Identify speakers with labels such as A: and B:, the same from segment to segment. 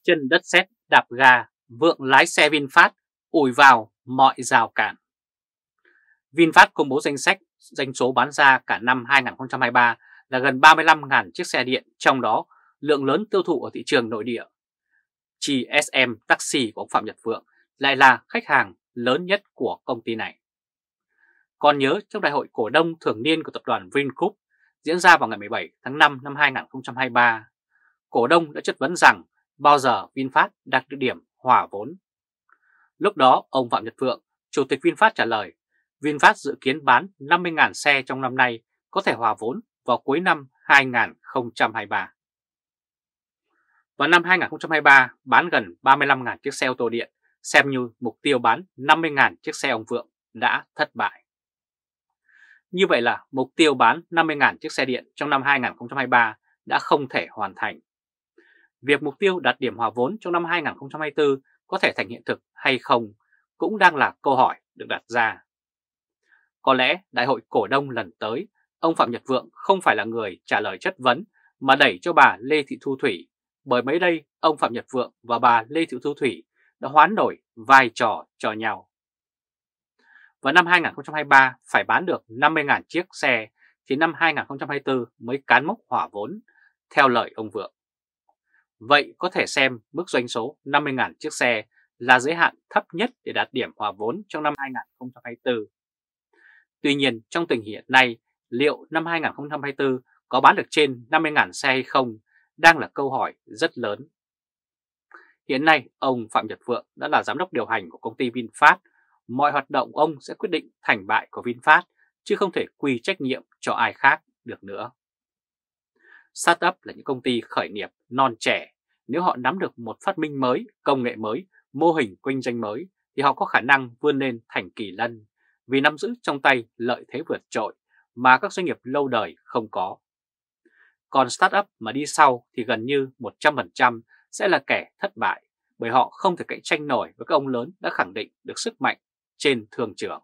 A: Chân đất sét đạp ga, Vượng lái xe VinFast ùi vào mọi rào cản. VinFast công bố danh sách doanh số bán ra cả năm 2023 là gần 35.000 chiếc xe điện, trong đó lượng lớn tiêu thụ ở thị trường nội địa. GSM Taxi của ông Phạm Nhật Vượng lại là khách hàng lớn nhất của công ty này. Còn nhớ trong đại hội cổ đông thường niên của tập đoàn Vingroup diễn ra vào ngày 17 tháng 5 năm 2023, cổ đông đã chất vấn rằng bao giờ VinFast đạt được điểm hòa vốn. Lúc đó ông Phạm Nhật Vượng, Chủ tịch VinFast trả lời, VinFast dự kiến bán 50.000 xe trong năm nay, có thể hòa vốn vào cuối năm 2023. Vào năm 2023, bán gần 35.000 chiếc xe ô tô điện, xem như mục tiêu bán 50.000 chiếc xe ông Vượng đã thất bại. Như vậy là mục tiêu bán 50.000 chiếc xe điện trong năm 2023 đã không thể hoàn thành. Việc mục tiêu đạt điểm hòa vốn trong năm 2024 có thể thành hiện thực hay không cũng đang là câu hỏi được đặt ra. Có lẽ đại hội cổ đông lần tới, ông Phạm Nhật Vượng không phải là người trả lời chất vấn mà đẩy cho bà Lê Thị Thu Thủy, bởi mới đây ông Phạm Nhật Vượng và bà Lê Thị Thu Thủy đã hoán đổi vai trò cho nhau. Vào năm 2023 phải bán được 50.000 chiếc xe thì năm 2024 mới cán mốc hòa vốn, theo lời ông Vượng. Vậy có thể xem mức doanh số 50.000 chiếc xe là giới hạn thấp nhất để đạt điểm hòa vốn trong năm 2024. Tuy nhiên trong tình hình hiện nay, liệu năm 2024 có bán được trên 50.000 xe hay không đang là câu hỏi rất lớn. Hiện nay ông Phạm Nhật Vượng đã là giám đốc điều hành của công ty VinFast, mọi hoạt động của ông sẽ quyết định thành bại của VinFast chứ không thể quy trách nhiệm cho ai khác được nữa. Startup là những công ty khởi nghiệp non trẻ, nếu họ nắm được một phát minh mới, công nghệ mới, mô hình kinh doanh mới thì họ có khả năng vươn lên thành kỳ lân vì nắm giữ trong tay lợi thế vượt trội mà các doanh nghiệp lâu đời không có. Còn startup mà đi sau thì gần như 100% sẽ là kẻ thất bại bởi họ không thể cạnh tranh nổi với các ông lớn đã khẳng định được sức mạnh trên thương trường.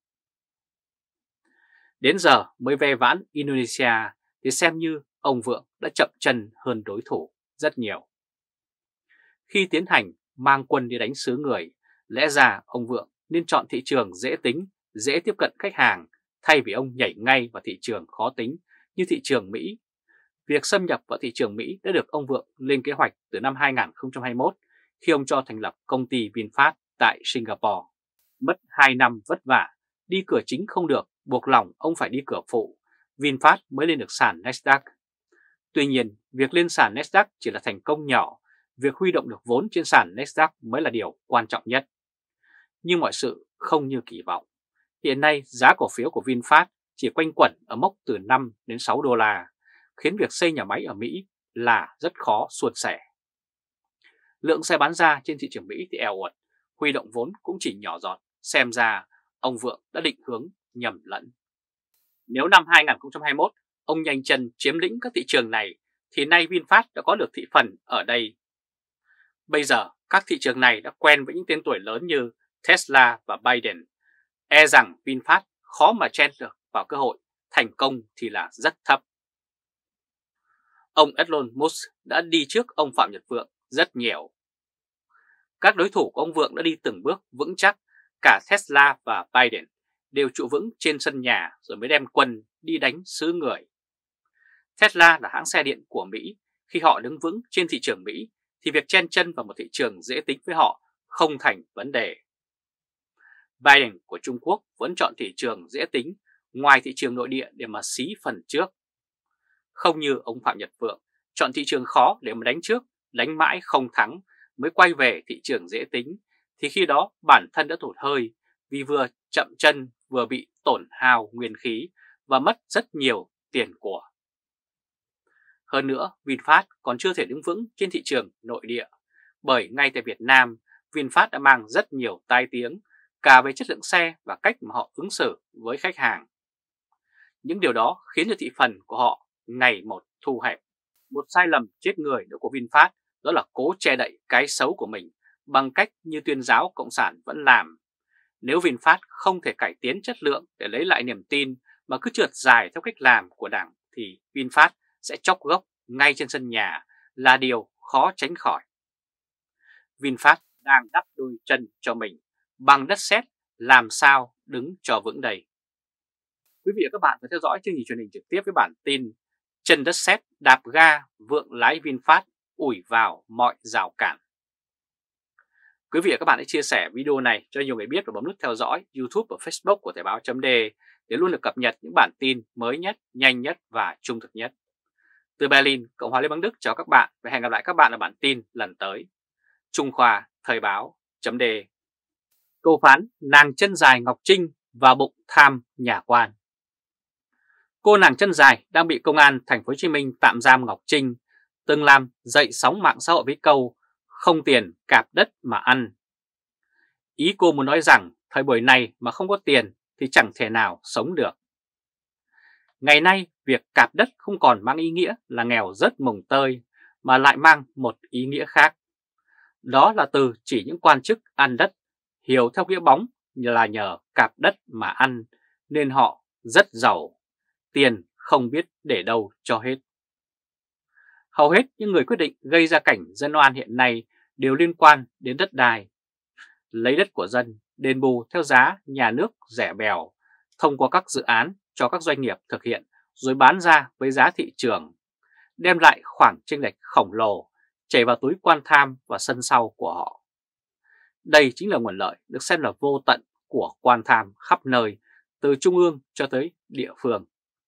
A: Đến giờ mới ve vãn Indonesia thì xem như ông Vượng đã chậm chân hơn đối thủ rất nhiều. Khi tiến hành mang quân đi đánh xứ người, lẽ ra ông Vượng nên chọn thị trường dễ tính, dễ tiếp cận khách hàng thay vì ông nhảy ngay vào thị trường khó tính như thị trường Mỹ. Việc xâm nhập vào thị trường Mỹ đã được ông Vượng lên kế hoạch từ năm 2021 khi ông cho thành lập công ty VinFast tại Singapore. Mất 2 năm vất vả, đi cửa chính không được, buộc lòng ông phải đi cửa phụ, VinFast mới lên được sàn Nasdaq. Tuy nhiên, việc lên sàn Nasdaq chỉ là thành công nhỏ, việc huy động được vốn trên sàn Nasdaq mới là điều quan trọng nhất. Nhưng mọi sự không như kỳ vọng. Hiện nay giá cổ phiếu của VinFast chỉ quanh quẩn ở mốc từ 5 đến 6 đô la, khiến việc xây nhà máy ở Mỹ là rất khó suôn sẻ. Lượng xe bán ra trên thị trường Mỹ thì eo uột, huy động vốn cũng chỉ nhỏ giọt, xem ra ông Vượng đã định hướng nhầm lẫn. Nếu năm 2021 ông nhanh chân chiếm lĩnh các thị trường này thì nay VinFast đã có được thị phần ở đây. Bây giờ các thị trường này đã quen với những tên tuổi lớn như Tesla và Biden, e rằng VinFast khó mà chen được vào cơ hội, thành công thì là rất thấp. Ông Elon Musk đã đi trước ông Phạm Nhật Vượng rất nhiều. Các đối thủ của ông Vượng đã đi từng bước vững chắc, cả Tesla và Biden đều trụ vững trên sân nhà rồi mới đem quân đi đánh xứ người. Tesla là hãng xe điện của Mỹ, khi họ đứng vững trên thị trường Mỹ thì việc chen chân vào một thị trường dễ tính với họ không thành vấn đề. Biden của Trung Quốc vẫn chọn thị trường dễ tính ngoài thị trường nội địa để mà xí phần trước. Không như ông Phạm Nhật Vượng chọn thị trường khó để mà đánh trước, đánh mãi không thắng mới quay về thị trường dễ tính, thì khi đó bản thân đã tụt hơi vì vừa chậm chân vừa bị tổn hao nguyên khí và mất rất nhiều tiền của. Hơn nữa, VinFast còn chưa thể đứng vững trên thị trường nội địa, bởi ngay tại Việt Nam, VinFast đã mang rất nhiều tai tiếng cả về chất lượng xe và cách mà họ ứng xử với khách hàng. Những điều đó khiến cho thị phần của họ ngày một thu hẹp. Một sai lầm chết người nữa của VinFast đó là cố che đậy cái xấu của mình bằng cách như tuyên giáo Cộng sản vẫn làm. Nếu VinFast không thể cải tiến chất lượng để lấy lại niềm tin mà cứ trượt dài theo cách làm của Đảng thì VinFast sẽ chóc gốc ngay trên sân nhà là điều khó tránh khỏi. VinFast đang đắp đôi chân cho mình bằng đất sét, làm sao đứng cho vững đây. Quý vị và các bạn phải theo dõi chương trình truyền hình trực tiếp với bản tin Chân đất sét đạp ga vượng lái VinFast ủi vào mọi rào cản. Quý vị và các bạn hãy chia sẻ video này cho nhiều người biết và bấm nút theo dõi YouTube và Facebook của Thời báo.de để luôn được cập nhật những bản tin mới nhất, nhanh nhất và trung thực nhất. Từ Berlin, Cộng hòa Liên bang Đức chào các bạn và hẹn gặp lại các bạn ở bản tin lần tới. Trung Khoa, Thời báo.de. Câu phán nàng chân dài Ngọc Trinh vào bụng tham nhà quan. Cô nàng chân dài đang bị công an thành phố Hồ Chí Minh tạm giam Ngọc Trinh, từng làm dậy sóng mạng xã hội với câu không tiền cạp đất mà ăn. Ý cô muốn nói rằng thời buổi này mà không có tiền thì chẳng thể nào sống được. Ngày nay việc cạp đất không còn mang ý nghĩa là nghèo rất mồng tơi mà lại mang một ý nghĩa khác. Đó là từ chỉ những quan chức ăn đất, hiểu theo nghĩa bóng là nhờ cạp đất mà ăn nên họ rất giàu, tiền không biết để đâu cho hết. Hầu hết những người quyết định gây ra cảnh dân oan hiện nay đều liên quan đến đất đai. Lấy đất của dân, đền bù theo giá nhà nước rẻ bèo, thông qua các dự án cho các doanh nghiệp thực hiện rồi bán ra với giá thị trường, đem lại khoản chênh lệch khổng lồ chảy vào túi quan tham và sân sau của họ. Đây chính là nguồn lợi được xem là vô tận của quan tham khắp nơi, từ trung ương cho tới địa phương.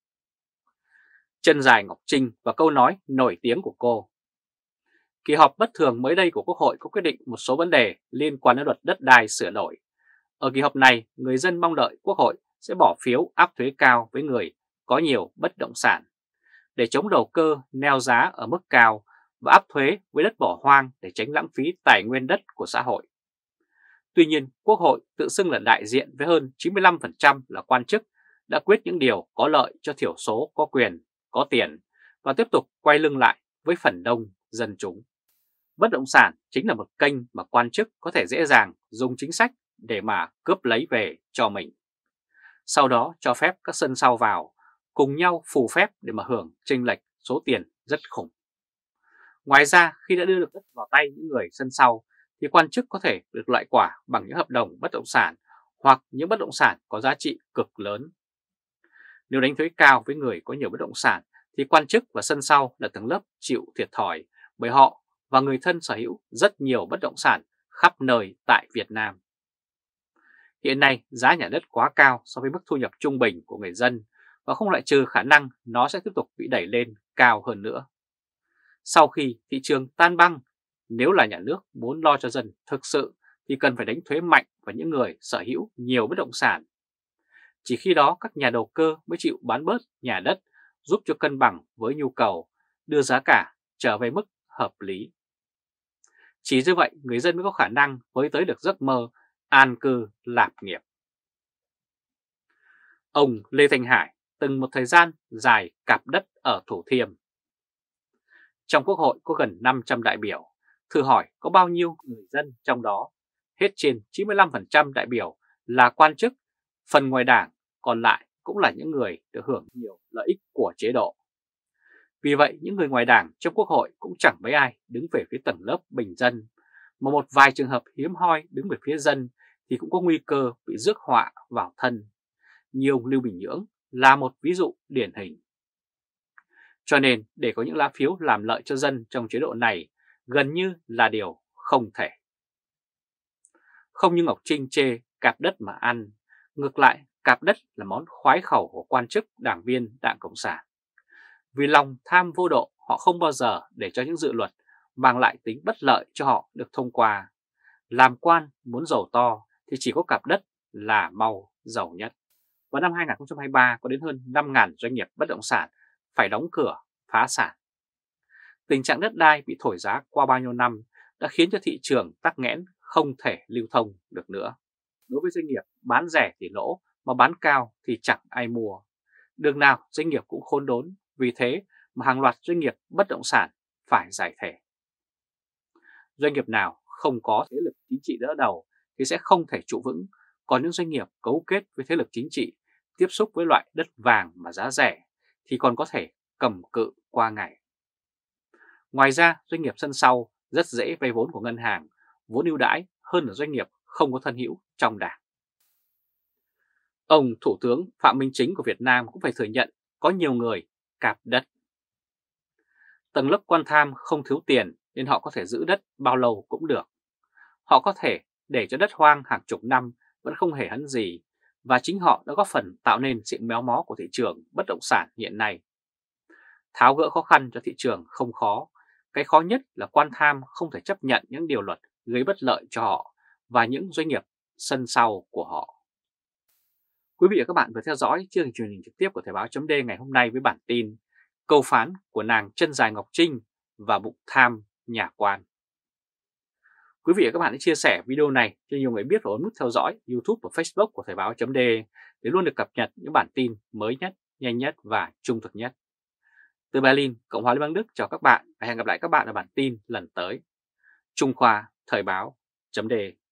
A: Chân dài Ngọc Trinh và câu nói nổi tiếng của cô. Kỳ họp bất thường mới đây của Quốc hội có quyết định một số vấn đề liên quan đến luật đất đai sửa đổi. Ở kỳ họp này, người dân mong đợi Quốc hội sẽ bỏ phiếu áp thuế cao với người có nhiều bất động sản, để chống đầu cơ neo giá ở mức cao và áp thuế với đất bỏ hoang để tránh lãng phí tài nguyên đất của xã hội. Tuy nhiên, Quốc hội tự xưng là đại diện với hơn 95% là quan chức đã quyết những điều có lợi cho thiểu số có quyền, có tiền và tiếp tục quay lưng lại với phần đông dân chúng. Bất động sản chính là một kênh mà quan chức có thể dễ dàng dùng chính sách để mà cướp lấy về cho mình. Sau đó cho phép các sân sau vào cùng nhau phù phép để mà hưởng chênh lệch số tiền rất khủng. Ngoài ra, khi đã đưa được đất vào tay những người sân sau thì quan chức có thể được loại quả bằng những hợp đồng bất động sản hoặc những bất động sản có giá trị cực lớn. Nếu đánh thuế cao với người có nhiều bất động sản thì quan chức và sân sau là tầng lớp chịu thiệt thòi bởi họ và người thân sở hữu rất nhiều bất động sản khắp nơi tại Việt Nam. Hiện nay giá nhà đất quá cao so với mức thu nhập trung bình của người dân và không loại trừ khả năng nó sẽ tiếp tục bị đẩy lên cao hơn nữa. Sau khi thị trường tan băng, nếu là nhà nước muốn lo cho dân thực sự thì cần phải đánh thuế mạnh vào những người sở hữu nhiều bất động sản. Chỉ khi đó các nhà đầu cơ mới chịu bán bớt nhà đất, giúp cho cân bằng với nhu cầu, đưa giá cả trở về mức hợp lý. Chỉ như vậy người dân mới có khả năng với tới được giấc mơ an cư lạc nghiệp. Ông Lê Thanh Hải từng một thời gian dài cạp đất ở Thủ Thiêm. Trong Quốc hội có gần 500 đại biểu, thử hỏi có bao nhiêu người dân trong đó, hết trên 95% đại biểu là quan chức, phần ngoài đảng còn lại cũng là những người được hưởng nhiều lợi ích của chế độ. Vì vậy những người ngoài đảng trong Quốc hội cũng chẳng mấy ai đứng về phía tầng lớp bình dân, mà một vài trường hợp hiếm hoi đứng về phía dân thì cũng có nguy cơ bị rước họa vào thân. Như ông Lưu Bình Nhưỡng là một ví dụ điển hình. Cho nên để có những lá phiếu làm lợi cho dân trong chế độ này gần như là điều không thể. Không như Ngọc Trinh chê cạp đất mà ăn, ngược lại cạp đất là món khoái khẩu của quan chức đảng viên Đảng Cộng sản. Vì lòng tham vô độ, họ không bao giờ để cho những dự luật mang lại tính bất lợi cho họ được thông qua. Làm quan muốn giàu to thì chỉ có cạp đất là mau giàu nhất. Vào năm 2023 có đến hơn 5.000 doanh nghiệp bất động sản phải đóng cửa, phá sản. Tình trạng đất đai bị thổi giá qua bao nhiêu năm đã khiến cho thị trường tắc nghẽn không thể lưu thông được nữa. Đối với doanh nghiệp bán rẻ thì lỗ, mà bán cao thì chẳng ai mua. Đường nào doanh nghiệp cũng khốn đốn, vì thế mà hàng loạt doanh nghiệp bất động sản phải giải thể. Doanh nghiệp nào không có thế lực chính trị đỡ đầu thì sẽ không thể trụ vững, còn những doanh nghiệp cấu kết với thế lực chính trị, tiếp xúc với loại đất vàng mà giá rẻ thì còn có thể cầm cự qua ngày. Ngoài ra, doanh nghiệp sân sau rất dễ vay vốn của ngân hàng, vốn ưu đãi hơn ở doanh nghiệp không có thân hữu trong Đảng. Ông Thủ tướng Phạm Minh Chính của Việt Nam cũng phải thừa nhận có nhiều người cạp đất. Tầng lớp quan tham không thiếu tiền nên họ có thể giữ đất bao lâu cũng được. Họ có thể để cho đất hoang hàng chục năm vẫn không hề hấn gì, và chính họ đã góp phần tạo nên sự méo mó của thị trường bất động sản hiện nay. Tháo gỡ khó khăn cho thị trường không khó, cái khó nhất là quan tham không thể chấp nhận những điều luật gây bất lợi cho họ và những doanh nghiệp sân sau của họ. Quý vị và các bạn vừa theo dõi chương trình truyền hình trực tiếp của Thời báo chấm ngày hôm nay với bản tin câu phán của nàng chân dài Ngọc Trinh và bụng tham nhà quan. Quý vị và các bạn hãy chia sẻ video này cho nhiều người biết và ấn nút theo dõi YouTube và Facebook của Thời báo chấm để luôn được cập nhật những bản tin mới nhất, nhanh nhất và trung thực nhất. Từ Berlin, Cộng hòa Liên bang Đức chào các bạn và hẹn gặp lại các bạn ở bản tin lần tới. Trung Khoa Thời báo chấm